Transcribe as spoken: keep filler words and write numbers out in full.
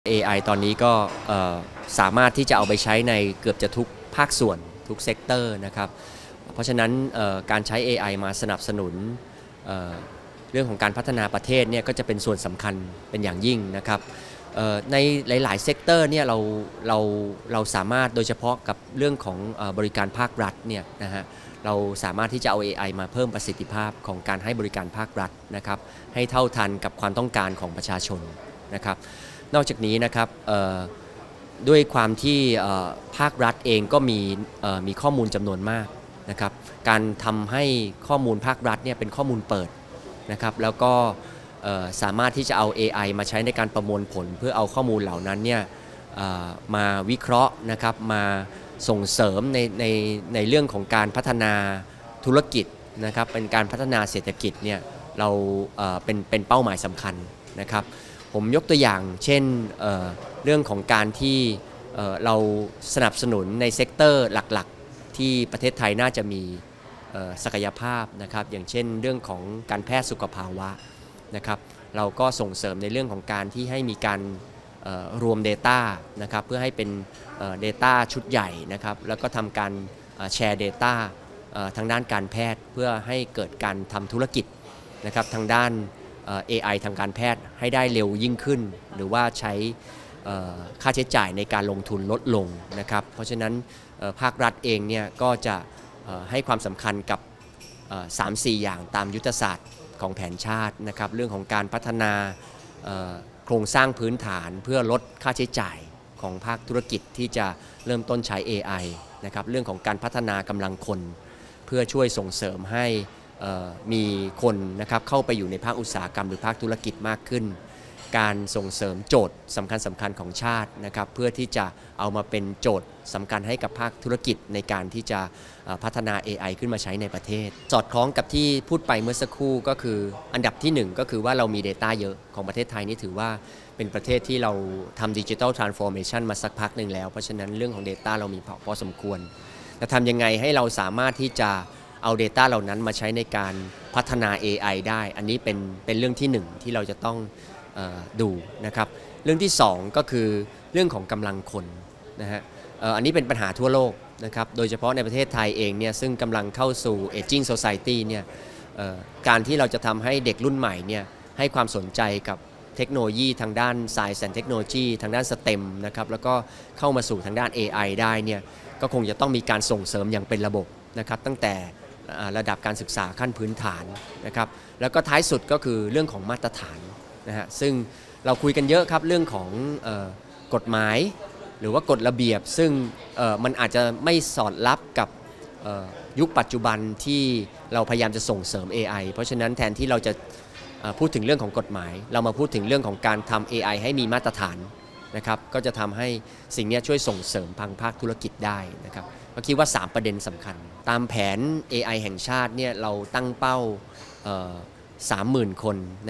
เอ ไอ ตอนนี้ก็สามารถที่จะเอาไปใช้ในเกือบจะทุกภาคส่วนทุกเซกเตอร์นะครับเพราะฉะนั้นการใช้ เอ ไอ มาสนับสนุนเเรื่องของการพัฒนาประเทศเนี่ยก็จะเป็นส่วนสำคัญเป็นอย่างยิ่งนะครับในหลายๆเซกเตอร์เนี่ยเราเราเราสามารถโดยเฉพาะกับเรื่องของบริการภาครัฐเนี่ยนะฮะเราสามารถที่จะเอา เอ ไอ มาเพิ่มประสิทธิภาพของการให้บริการภาครัฐนะครับให้เท่าทันกับความต้องการของประชาชนนะครับนอกจากนี้นะครับด้วยความที่ภาครัฐเองก็มีมีข้อมูลจำนวนมากนะครับการทำให้ข้อมูลภาครัฐเนี่ยเป็นข้อมูลเปิดนะครับแล้วก็สามารถที่จะเอา เอ ไอ มาใช้ในการประมวลผลเพื่อเอาข้อมูลเหล่านั้นเนี่ยมาวิเคราะห์นะครับมาส่งเสริมในในในเรื่องของการพัฒนาธุรกิจนะครับเป็นการพัฒนาเศรษฐกิจเนี่ยเราเป็นเป็นเป้าหมายสำคัญนะครับผมยกตัวอย่างเช่น เ, เรื่องของการที่เเราสนับสนุนในเซกเตอร์หลักๆที่ประเทศไทยน่าจะมีศักยภาพนะครับอย่างเช่นเรื่องของการแพทย์สุขภาวะนะครับเราก็ส่งเสริมในเรื่องของการที่ให้มีการรวม Data นะครับเพื่อให้เป็น Data ชุดใหญ่นะครับแล้วก็ทำการแชร์ Data ทางด้านการแพทย์เพื่อให้เกิดการทำธุรกิจนะครับทางด้าน เอ ไอ ทางการแพทย์ให้ได้เร็วยิ่งขึ้นหรือว่าใช้ค่าใช้จ่ายในการลงทุนลดลงนะครับเพราะฉะนั้นภาครัฐเองเนี่ยก็จะให้ความสำคัญกับ สามสี่ อย่างตามยุทธศาสตร์ของแผนชาตินะครับเรื่องของการพัฒนาโครงสร้างพื้นฐานเพื่อลดค่าใช้จ่ายของภาคธุรกิจที่จะเริ่มต้นใช้ เอ ไอ นะครับเรื่องของการพัฒนากำลังคนเพื่อช่วยส่งเสริมให้มีคนนะครับเข้าไปอยู่ในภาคอุตสาหกรรมหรือภาคธุรกิจมากขึ้นการส่งเสริมโจทย์สำคัญสำคัญของชาตินะครับเพื่อที่จะเอามาเป็นโจทย์สำคัญให้กับภาคธุรกิจในการที่จะพัฒนา เอ ไอ ขึ้นมาใช้ในประเทศสอดคล้องกับที่พูดไปเมื่อสักครู่ก็คืออันดับที่หนึ่งก็คือว่าเรามี Data เยอะของประเทศไทยนี่ถือว่าเป็นประเทศที่เราทำ Digital Transformation มาสักพักหนึ่งแล้วเพราะฉะนั้นเรื่องของ Data เรามีพอสมควรแต่ทำยังไงให้เราสามารถที่จะเอา Data เหล่านั้นมาใช้ในการพัฒนา เอ ไอ ได้อันนี้เป็นเป็นเรื่องที่หนึ่งที่เราจะต้องเอ่อดูนะครับเรื่องที่สองก็คือเรื่องของกำลังคนนะฮะอันนี้เป็นปัญหาทั่วโลกนะครับโดยเฉพาะในประเทศไทยเองเนี่ยซึ่งกำลังเข้าสู่ Aging Society เนี่ยการที่เราจะทำให้เด็กรุ่นใหม่เนี่ยให้ความสนใจกับเทคโนโลยีทางด้าน Science and Technology ทางด้าน สเต็ม นะครับแล้วก็เข้ามาสู่ทางด้าน เอ ไอ ได้เนี่ยก็คงจะต้องมีการส่งเสริมอย่างเป็นระบบนะครับตั้งแต่ระดับการศึกษาขั้นพื้นฐานนะครับแล้วก็ท้ายสุดก็คือเรื่องของมาตรฐานนะฮะซึ่งเราคุยกันเยอะครับเรื่องของเอ่อกฎหมายหรือว่ากฎระเบียบซึ่งมันอาจจะไม่สอดรับกับยุคปัจจุบันที่เราพยายามจะส่งเสริม เอ ไอ เพราะฉะนั้นแทนที่เราจะพูดถึงเรื่องของกฎหมายเรามาพูดถึงเรื่องของการทำ เอ ไอ ให้มีมาตรฐานนะครับก็จะทำให้สิ่งนี้ช่วยส่งเสริมพังภาคธุรกิจได้นะครับก็คิดว่าสามประเด็นสำคัญตามแผน เอ ไอ แห่งชาติเนี่ยเราตั้งเป้า สามหมื่น คน